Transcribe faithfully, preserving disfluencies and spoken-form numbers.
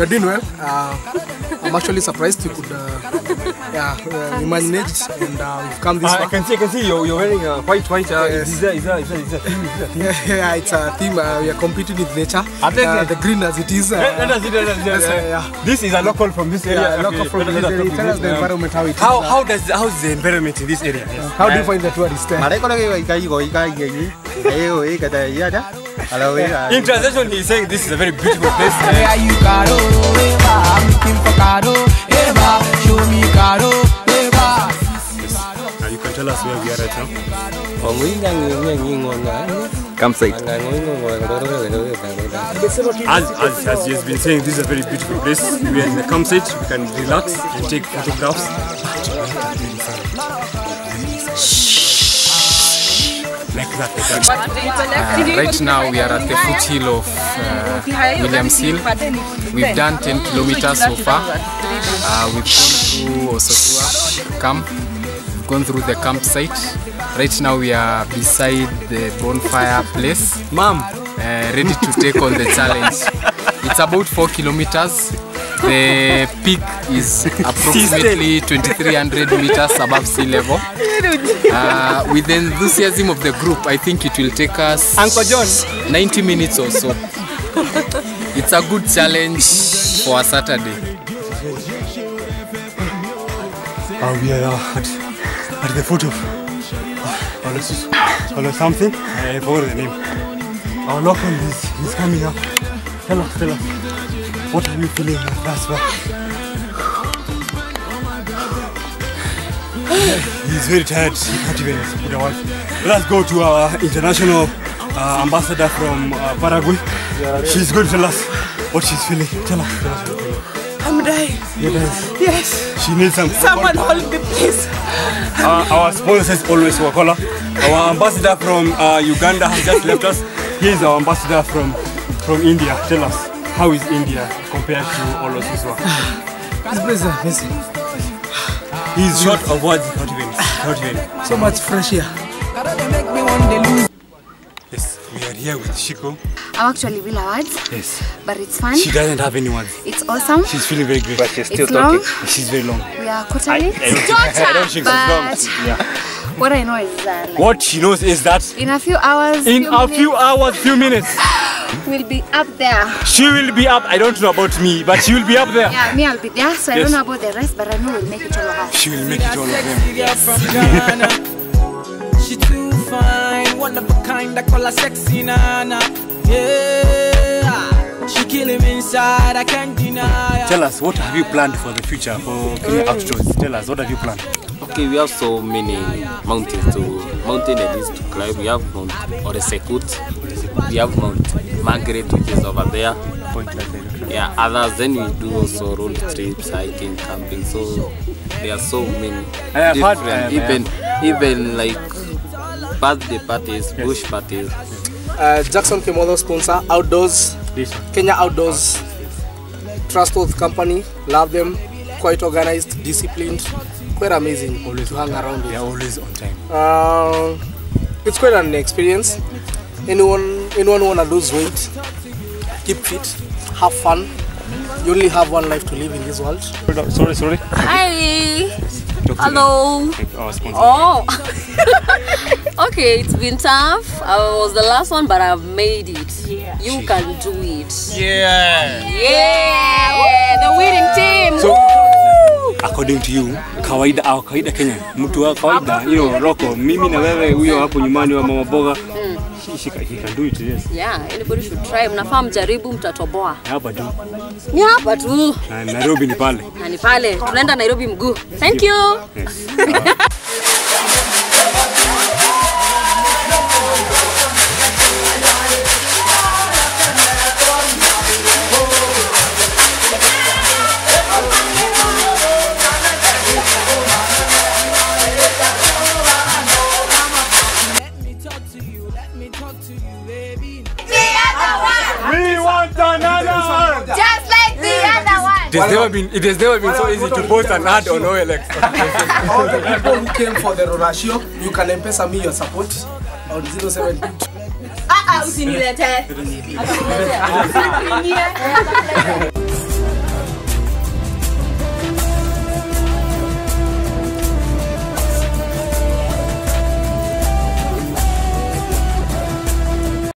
doing well. Uh, I'm actually surprised you could, uh, yeah, uh, you managed and uh, we've come this uh, far. I can see, I can see you're, you're wearing uh, white, white. Uh, yes. Is that, is that, is that, is that theme? Is that theme? Yeah, yeah, it's a theme. Uh, we are competing with nature. Uh, the green as it is. Uh, let us see, let us see, let us see. Uh, yeah. This is a local from this area. Yeah, local from this area. Tell us the environment how it is. How, how does how is the environment in this area? Yes. Uh, how do you find the tourist? In translation, he's saying this is a very beautiful place. Now you can tell us where we are right now. Campsite. As, as, as he has been saying, this is a very beautiful place. We are in the campsite, we can relax and take photographs. Like that, like that. Uh, right now we are at the foothill of uh, Williams Hill. We've done ten kilometers so far. Uh, we've gone through Osotua camp. We've gone through the campsite. Right now we are beside the bonfire place. Mom, uh, ready to take on the challenge. It's about four kilometers. The peak is approximately twenty-three hundred meters above sea level. Uh, with the enthusiasm of the group, I think it will take us Uncle John ninety minutes or so. It's a good challenge for a Saturday. Uh, we are uh, at, at the foot of uh, or something. I forgot the name. Our local is, is coming up. Tell us, tell us. What are you feeling like that's why? He's very tired, he can't even put a word. Let's go to our international uh, ambassador from uh, Paraguay. Yeah, she's going to tell us what she's feeling. Tell us, tell us what you're feeling. I'm dying. You're dying? Yes. She needs some. Someone hold me, please. Uh, our sponsor is always Wakola. Our ambassador from uh, Uganda has just left us. He is our ambassador from, from India. Tell us. How is India compared to all of this work? This place is amazing. He's short of words, not even, not even. So much fresh air. Yes, we are here with Shiko. I'm actually Villa words. Yes. But it's fun. She doesn't have any words. It's awesome. She's feeling very great. But she's still it's talking. Long. She's very long. We are quarterly. I don't think but she's long. Yeah. What I know is that like, what she knows is that in a few hours, in few a minutes, few hours, few minutes, we'll be up there. She will be up. I don't know about me, but she will be up there. Yeah, me I'll be there. So yes. I don't know about the rest, but I know we'll make it all of us. She will make it all of them. Yes. She too fine, one of a kind. I call her sexy nana. Yeah, she kill him inside. I can't deny. Tell us, what have you planned for the future for Kenya Outdoors? Tell us, what have you planned? Okay, we have so many mountains to mountain at least to climb. We have Mount Oresekut, we have Mount Margaret, which is over there. Point like that. Yeah, others. Then we do also road trips, hiking, camping. So there are so many I have different, heard, even even like birthday parties, yes. Bush parties. Uh, Jackson Kimotho sponsor outdoors. This one. Kenya Outdoors. Trustworthy company. Love them. Quite organized, disciplined. Quite amazing. Always to hang around with. They're always on time. Uh, it's quite an experience. Anyone, anyone who wanna lose weight, keep fit, have fun. You only have one life to live in this world. Sorry, sorry. Hi. Hello. Our sponsor. Oh. Okay, it's been tough. I was the last one, but I've made it. Yeah. You can do it. Yeah. Yeah. Yeah. The winning team. So, according to you, kawaida au kawaida Kenya, mtu wa kawaida, you know, Rocco, mimi na wewe huyo hapo nyumbani wa mama boga, he can do it, yes. Yeah, anybody should try. Mnafaa mjaribu, mtatoboa. Hapa tu. Ni hapa tu. Na Nairobi ni pale. Na ni pale. Tunaenda Nairobi mguu. Thank you. Yes. It has never been, it has never been so easy to post an ad on O L X. All the people who came for the Rorashio, you can M-Pesa me your support on zero seven two. Ah ah, usinilete.